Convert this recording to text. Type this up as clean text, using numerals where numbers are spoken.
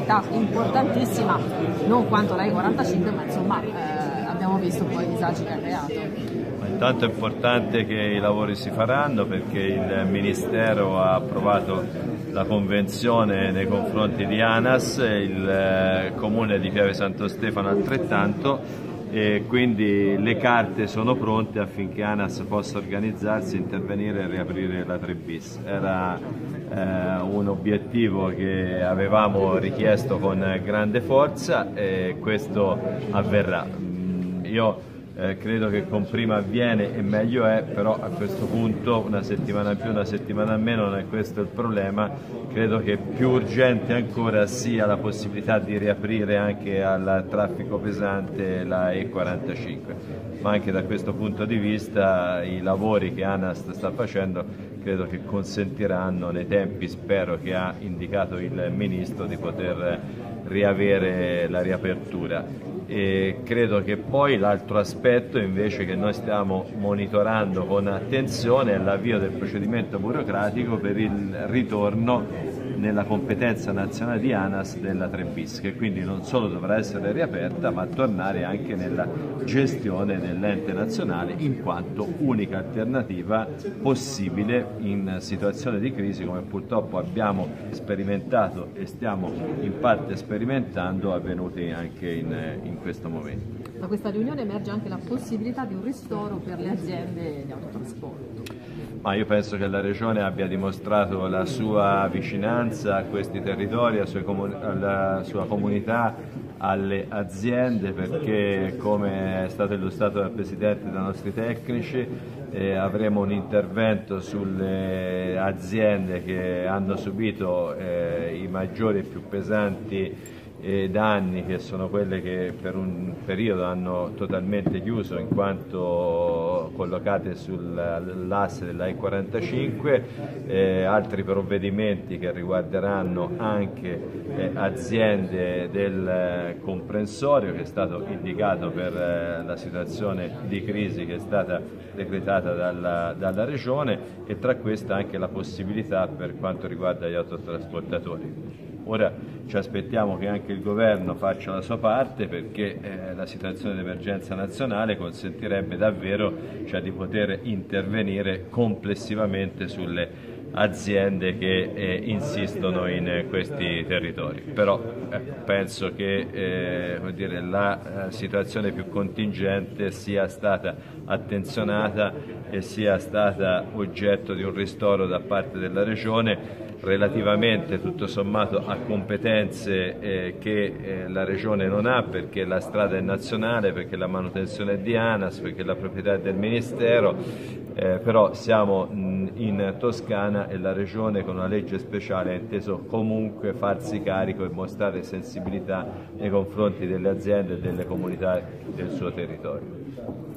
unità importantissima, non quanto la E45, ma insomma abbiamo visto poi i disagi che ha creato. Intanto è importante che i lavori si faranno perché il Ministero ha approvato la convenzione nei confronti di ANAS, il Comune di Pieve Santo Stefano altrettanto, e quindi le carte sono pronte affinché ANAS possa organizzarsi, intervenire e riaprire la 3 bis. Era un obiettivo che avevamo richiesto con grande forza e questo avverrà. Io credo che con prima avviene e meglio è, però a questo punto una settimana in più, una settimana in meno non è questo il problema. Credo che più urgente ancora sia la possibilità di riaprire anche al traffico pesante la E45, ma anche da questo punto di vista i lavori che ANAS sta facendo credo che consentiranno nei tempi, spero, che ha indicato il Ministro, di poter riavere la riapertura. E credo che poi l'altro aspetto invece che noi stiamo monitorando con attenzione è l'avvio del procedimento burocratico per il ritorno nella competenza nazionale di ANAS della 3 bis, che quindi non solo dovrà essere riaperta ma tornare anche nella gestione dell'ente nazionale in quanto unica alternativa possibile in situazione di crisi come purtroppo abbiamo sperimentato e stiamo in parte sperimentando avvenuti anche in questo momento. Da questa riunione emerge anche la possibilità di un ristoro per le aziende di autotrasporto. Ma io penso che la Regione abbia dimostrato la sua vicinanza a questi territori, alla sua comunità, alle aziende, perché come è stato illustrato dal Presidente e dai nostri tecnici avremo un intervento sulle aziende che hanno subito i maggiori e più pesanti danni, che sono quelle che per un periodo hanno totalmente chiuso in quanto collocate sull'asse della E45, altri provvedimenti che riguarderanno anche aziende del comprensorio che è stato indicato per la situazione di crisi che è stata decretata dalla Regione, e tra queste anche la possibilità per quanto riguarda gli autotrasportatori. Ora ci aspettiamo che anche il Governo faccia la sua parte, perché la situazione di emergenza nazionale consentirebbe davvero, cioè, di poter intervenire complessivamente sulle aziende che insistono in questi territori. Però penso che la situazione più contingente sia stata attenzionata e sia stata oggetto di un ristoro da parte della Regione, relativamente tutto sommato a competenze che la Regione non ha, perché la strada è nazionale, perché la manutenzione è di ANAS, perché la proprietà è del Ministero, però siamo in Toscana e la Regione con una legge speciale ha inteso comunque farsi carico e mostrare sensibilità nei confronti delle aziende e delle comunità del suo territorio.